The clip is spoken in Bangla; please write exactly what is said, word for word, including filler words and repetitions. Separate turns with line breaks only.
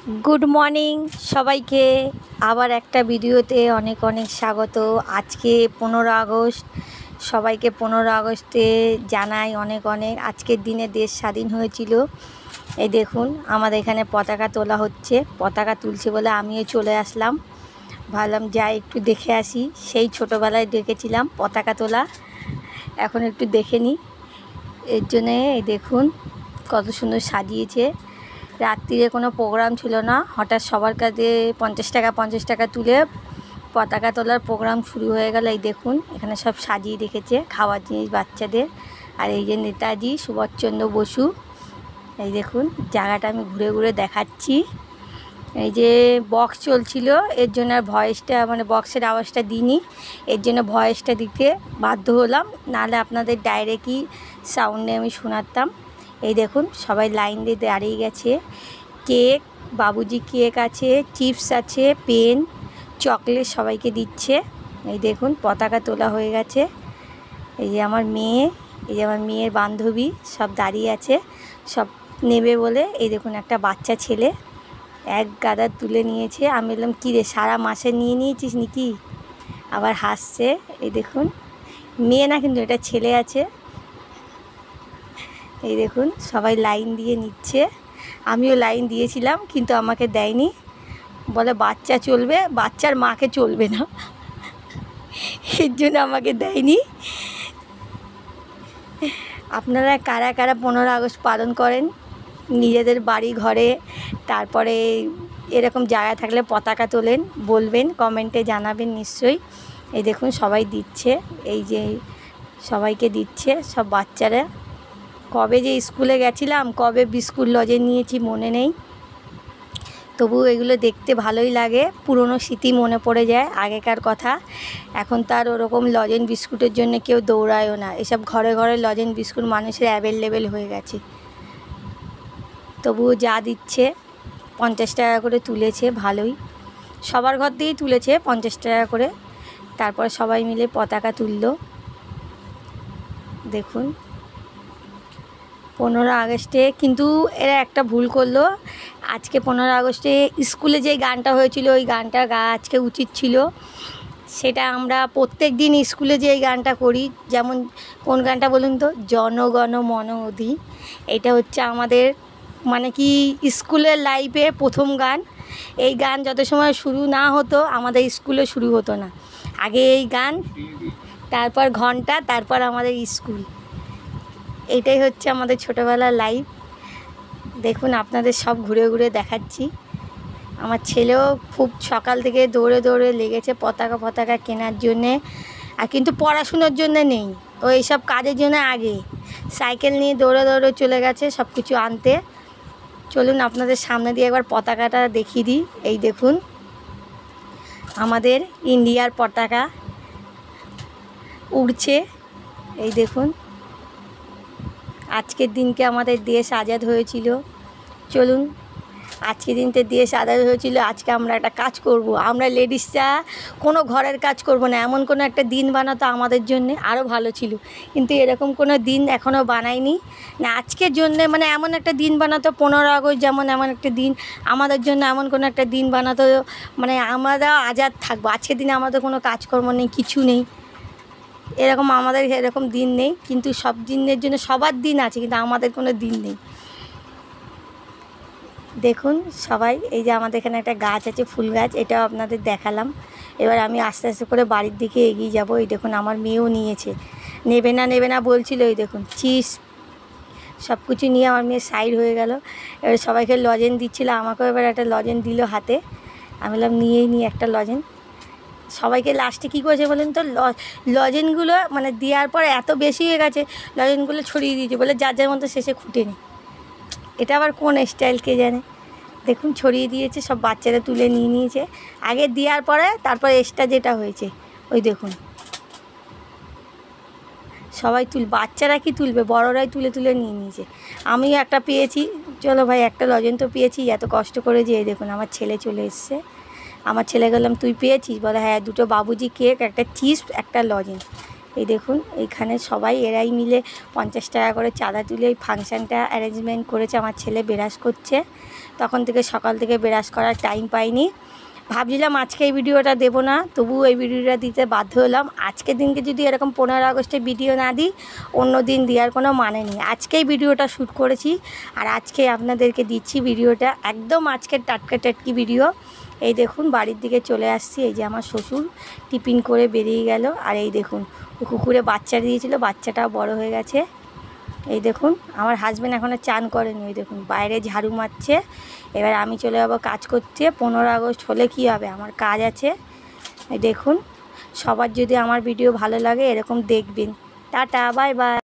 गुड मर्निंग सबाइके आबार एक भिडियोते अनेक अनेक स्वागत। आज के पंद्रह आगस्ट सबाइके पंद्रह आगस्टे जानाई अनेक अनेक आजकेर दिने देश स्वाधीन हयेछिलो। এই দেখুন আমাদের এখানে পতাকা তোলা হচ্ছে, পতাকা তুলছে বলে আমিও চলে আসলাম। ভাবলাম যাই একটু দেখে আসি, সেই ছোটোবেলায় দেখেছিলাম পতাকা তোলা, এখন একটু দেখে নিই। এর জন্যে এই দেখুন কত সুন্দর সাজিয়েছে। রাত্রিরে কোনো প্রোগ্রাম ছিল না, হঠাৎ সবার কাছে পঞ্চাশ টাকা পঞ্চাশ টাকা তুলে পতাকা তোলার প্রোগ্রাম শুরু হয়ে গেল। এই দেখুন এখানে সব সাজিয়ে রেখেছে খাওয়ার জিনিস বাচ্চাদের। আর এই যে নেতাজি সুভাষচন্দ্র বসু, এই দেখুন জায়গাটা আমি ঘুরে ঘুরে দেখাচ্ছি। এই যে বক্স চলছিল এর জন্য আর ভয়েসটা মানে বক্সের আওয়াজটা দিইনি, এর জন্য ভয়েসটা দিতে বাধ্য হলাম, নাহলে আপনাদের ডাইরেক্টই সাউন্ডে আমি শোনাতাম। এই দেখুন সবাই লাইন দিয়ে দাঁড়িয়ে গেছে। কেক, বাবুজি কেক আছে, চিপস আছে, পেন, চকলেট সবাইকে দিচ্ছে। এই দেখুন পতাকা তোলা হয়ে গেছে। এই যে আমার মেয়ে, এই যে আমার মেয়ের বান্ধবী সব দাঁড়িয়ে আছে, সব নেবে বলে। এই দেখুন একটা বাচ্চা ছেলে এক গাদা তুলে নিয়েছে। আমি বললাম কী রে সারা মাসে নিয়ে নিয়েছিস নাকি, আবার হাসছে। এই দেখুন মেয়ে না কিন্তু এটা ছেলে আছে। এই দেখুন সবাই লাইন দিয়ে নিচ্ছে, আমিও লাইন দিয়েছিলাম কিন্তু আমাকে দেয়নি, বলে বাচ্চা চলবে, বাচ্চার মাকে চলবে না, এর জন্য আমাকে দেয়নি। আপনারা কারা কারা পনেরো আগস্ট পালন করেন নিজেদের বাড়ি ঘরে, তারপরে এরকম জায়গা থাকলে পতাকা তোলেন, বলবেন কমেন্টে জানাবেন নিশ্চয়ই। এই দেখুন সবাই দিচ্ছে, এই যে সবাইকে দিচ্ছে সব বাচ্চারা। কবে যে স্কুলে গেছিলাম, কবে বিস্কুট লজেন নিয়েছি মনে নেই, তবু এগুলো দেখতে ভালোই লাগে, পুরনো স্মৃতি মনে পড়ে যায় আগেকার কথা। এখন তার ওরকম লজেন বিস্কুটের জন্য কেউ দৌড়ায়ও না, এসব ঘরে ঘরে লজেন বিস্কুট মানুষের অ্যাভেলেবেল হয়ে গেছে। তবুও যা দিচ্ছে পঞ্চাশ টাকা করে তুলেছে, ভালোই সবার ঘর দিয়েই তুলেছে পঞ্চাশ টাকা করে। তারপর সবাই মিলে পতাকা তুললো। দেখুন পনেরো আগস্টে কিন্তু এরা একটা ভুল করলো, আজকে পনেরো আগস্টে স্কুলে যে গানটা হয়েছিল ওই গানটা গা আজকে উচিত ছিল। সেটা আমরা প্রত্যেক দিন স্কুলে যে এই গানটা করি, যেমন কোন গানটা বলুন তো, জনগণ মন অধি। এটা হচ্ছে আমাদের মানে কি স্কুলের লাইফে প্রথম গান। এই গান যত সময় শুরু না হতো আমাদের স্কুলে শুরু হতো না, আগে এই গান, তারপর ঘন্টা, তারপর আমাদের স্কুল। এটাই হচ্ছে আমাদের ছোটোবেলার লাইফ। দেখুন আপনাদের সব ঘুরে ঘুরে দেখাচ্ছি। আমার ছেলেও খুব সকাল থেকে দৌড়ে দৌড়ে লেগেছে পতাকা পতাকা কেনার জন্যে, আর কিন্তু পড়াশুনোর জন্য নেই, ও এইসব কাজের জন্য আগে সাইকেল নিয়ে দৌড়ে দৌড়ে চলে গেছে সব কিছু আনতে। চলুন আপনাদের সামনে দিয়ে একবার পতাকাটা দেখিয়ে দিই। এই দেখুন আমাদের ইন্ডিয়ার পতাকা উড়ছে। এই দেখুন আজকের দিনকে আমাদের দেশ আজাদ হয়েছিল। চলুন আজকের দিনতে দেশ আজাদ হয়েছিল, আজকে আমরা একটা কাজ করব, আমরা লেডিসরা কোনো ঘরের কাজ করব না, এমন কোনো একটা দিন বানাতো আমাদের জন্য আরও ভালো ছিল। কিন্তু এরকম কোনো দিন এখনও বানায়নি না আজকের জন্য, মানে এমন একটা দিন বানাতো পনেরো আগস্ট যেমন এমন একটা দিন আমাদের জন্য, এমন কোনো একটা দিন বানাতো মানে আমরা আজাদ থাকবো। আজকের দিনে আমাদের কোনো কাজকর্ম নেই, কিছু নেই, এরকম আমাদের এরকম দিন নেই। কিন্তু সব দিনের জন্য সবার দিন আছে, কিন্তু আমাদের কোনো দিন নেই। দেখুন সবাই, এই যে আমাদের এখানে একটা গাছ আছে ফুল গাছ, এটাও আপনাদের দেখালাম। এবার আমি আস্তে আস্তে করে বাড়ির দিকে এগিয়ে যাব। এই দেখুন আমার মেয়েও নিয়েছে, নেবে না নেবে না বলছিল। এই দেখুন চিপস সব কিছু নিয়ে আমার মেয়ে সাইড হয়ে গেল। এবার সবাইকে লজেন দিচ্ছিল, আমাকেও এবার একটা লজেন দিল হাতে। আমি বললাম নিয়েই নিই একটা লজেন। সবাইকে লাস্টে কী করেছে বলেন তো, লজেনগুলো মানে দেওয়ার পর এত বেশি হয়ে গেছে, লজেনগুলো ছড়িয়ে দিয়েছে, বলে যার যার মতো শেষে খুঁটে নি। এটা আবার কোন স্টাইল কে জানে। দেখুন ছড়িয়ে দিয়েছে, সব বাচ্চারা তুলে নিয়ে নিয়েছে আগে দেওয়ার পরে, তারপর এক্সট্রা যেটা হয়েছে ওই দেখুন সবাই তুল, বাচ্চারা কি তুলবে, বড়রাই তুলে তুলে নিয়ে নিয়েছে। আমিও একটা পেয়েছি, চলো ভাই একটা লজেন তো পেয়েছি, এত কষ্ট করে যে। এই দেখুন আমার ছেলে চলে এসছে, আমার ছেলে বললাম তুই পেয়েছিস, বলে হ্যাঁ দুটো বাবুজি কেক, একটা চিপস, একটা লজেন। এই দেখুন এইখানে সবাই এরাই মিলে পঞ্চাশ টাকা করে চাঁদা তুলে এই ফাংশানটা অ্যারেঞ্জমেন্ট করেছে। আমার ছেলে বেরাস করছে, তখন থেকে সকাল থেকে বেরাস করার টাইম পাইনি। ভাবছিলাম আজকে এই ভিডিওটা দেবো না, তবু এই ভিডিওটা দিতে বাধ্য হলাম। আজকের দিনকে যদি এরকম পনেরো আগস্টে ভিডিও না দিই, অন্য দিন দেওয়ার কোনো মানে নেই। আজকেই ভিডিওটা শ্যুট করেছি আর আজকে আপনাদেরকে দিচ্ছি ভিডিওটা, একদম আজকের টাটকা টাটকি ভিডিও। এই দেখুন বাড়ির দিকে চলে আসছি। এই যে আমার শ্বশুর টিফিন করে বেরিয়ে গেল। আর এই দেখুন কুকুরে বাচ্চা দিয়েছিল, বাচ্চাটাও বড় হয়ে গেছে। এই দেখুন আমার হাজব্যান্ড এখনও চান করেনি, ওই দেখুন বাইরে ঝাড়ু মারছে। এবার আমি চলে যাবো কাজ করতে। পনেরো আগস্ট হলে কী হবে, আমার কাজ আছে। এই দেখুন সবার যদি আমার ভিডিও ভালো লাগে এরকম দেখবেন। Tata, bye by.